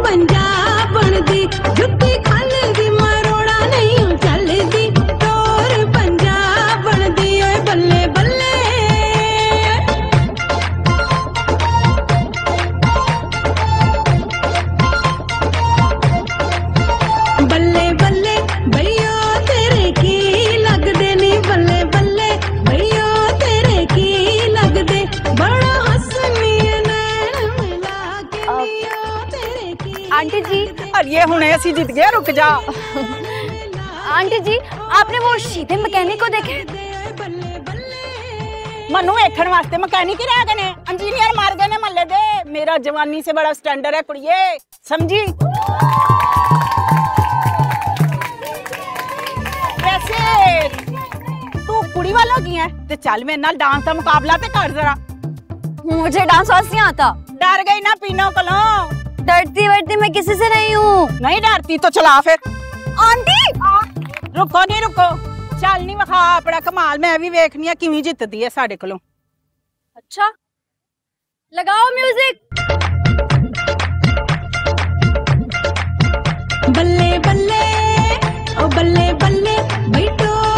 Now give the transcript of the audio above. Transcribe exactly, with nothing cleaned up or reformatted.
पंजाब बनदी जुत्ती खलदी मरोड़ा नहीं चलदी टोर पंजाब बनदी ओए बल्ले बल्ले बल्ले बल्ले भैया तेरे की लगदे नी बल्ले बल्ले भैया तेरे की लगदे बड़ा हसनी नैन मिला के दियो तेरे की आंटी जी और ये हुणे असी जीत गए रुक जा आंटी जी आपने वो सीधे मैकेनिक को देखे मनु वेखण वास्ते मैकेनिक ही रह गए ने इंजीनियर मार गए ने मल्ले दे मेरा जवानी से बड़ा स्टैंडर्ड है कुड़िए समझी वैसे तू कुड़ी वाला की है ते चल मेरे नाल डांस का मुकाबला ते कर जरा मुझे डांस वांस नहीं आता डर गई ना पीनो कलो डरती वरती मैं किसी से नहीं हूँ नहीं डरती तो चला फिर आंटी रुको नहीं रुको चल नहीं विखा अपना कमाल मैं भी वेखनी है किवें जितदी है साडे कोलों अच्छा लगाओ म्यूजिक बल्ले बल्ले ओ बल्ले बल्ले बैठो